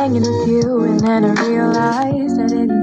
hanging with you, and then I realized I didn't